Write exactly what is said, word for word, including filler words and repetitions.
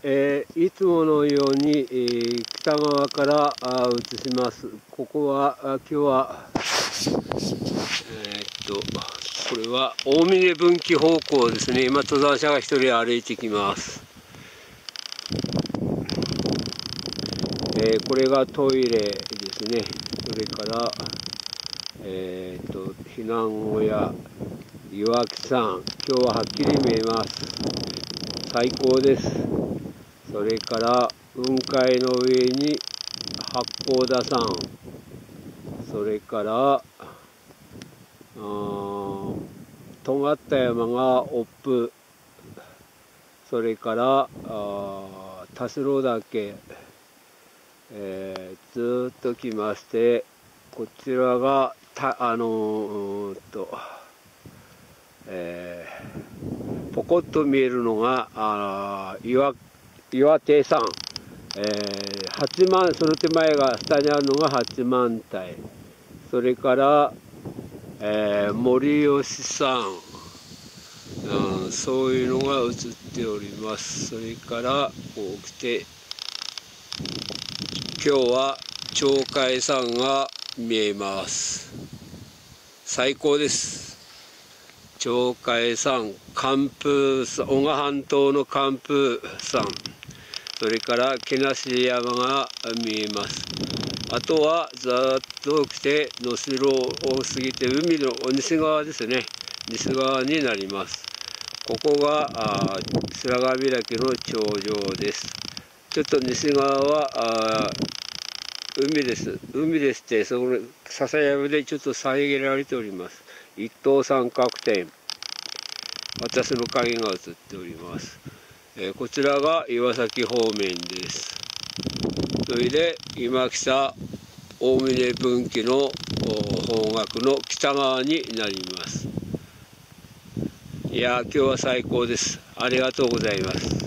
えー、いつものように、えー、北側からあ移します。ここはあ今日はえー、っとこれは大峰分岐方向ですね。今登山者が一人歩いてきます。えー、これがトイレですね。それからえー、っと避難小屋、岩木山、今日ははっきり見えます。最高です。それから雲海の上に八甲田山、それからとがった山がオップ、それから田代岳、えー、ずーっと来まして、こちらがたあのー、ーっと、えー、ポコッと見えるのがあ岩岩手山、えー、八幡、その手前が下にあるのが八幡平、それから、えー、森吉山、うん、そういうのが映っております。それからこう来て、今日は鳥海山が見えます。最高です。鳥海山、寒風山、男鹿半島の寒風山、それから毛無山が見えます。あとはざーっと来て能代を過ぎて海の西側ですね。西側になります。ここが白神岳の頂上です。ちょっと西側はあ海です。海ですって、そこの笹山でちょっと遮られております。一等三角点。私の影が映っております。えー、こちらが岩崎方面です。それで今北大峰分岐の方角の北側になります。いやー、今日は最高です。ありがとうございます。